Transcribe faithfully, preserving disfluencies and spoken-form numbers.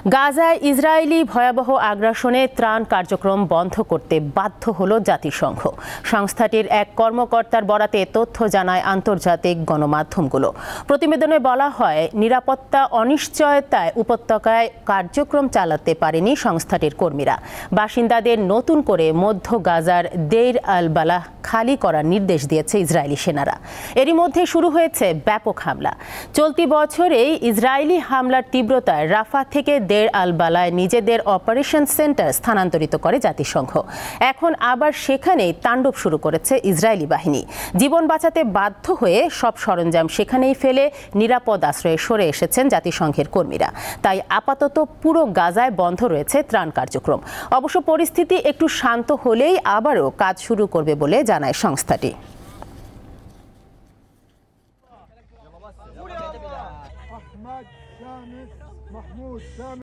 গাজায় ইসরায়েলি ভয়াবহ আগ্রাসনে ত্রাণ কার্যক্রম বন্ধ করতে বাধ্য হল জাতিসংঘ। সংস্থাটির এক কর্মকর্তার বরাতে তথ্য জানায় আন্তর্জাতিক গণমাধ্যমগুলো। প্রতিবেদনে বলা হয়, নিরাপত্তা অনিশ্চয়তায় উপত্যকায় কার্যক্রম চালাতে পারেনি সংস্থাটির কর্মীরা। বাসিন্দাদের নতুন করে মধ্য গাজার দেইর আল বালাহ খালি করার নির্দেশ দিয়েছে ইসরায়েলি সেনারা। এরই মধ্যে শুরু হয়েছে ব্যাপক হামলা। চলতি বছরেই ইসরায়েলি হামলার তীব্রতায় রাফা থেকে দেইর আল বালায় নিজেদের অপারেশন সেন্টার স্থানান্তরিত করে জাতিসংঘ। এখন আবার সেখানেই তাণ্ডব শুরু করেছে ইসরায়েলি বাহিনী। জীবন বাঁচাতে বাধ্য হয়ে সব সরঞ্জাম সেখানেই ফেলে নিরাপদ আশ্রয়ে সরে এসেছেন জাতিসংঘের কর্মীরা। তাই আপাতত পুরো গাজায় বন্ধ রয়েছে ত্রাণ কার্যক্রম। অবশ্য পরিস্থিতি একটু শান্ত হলেই আবারও কাজ শুরু করবে বলে জানায় সংস্থাটি।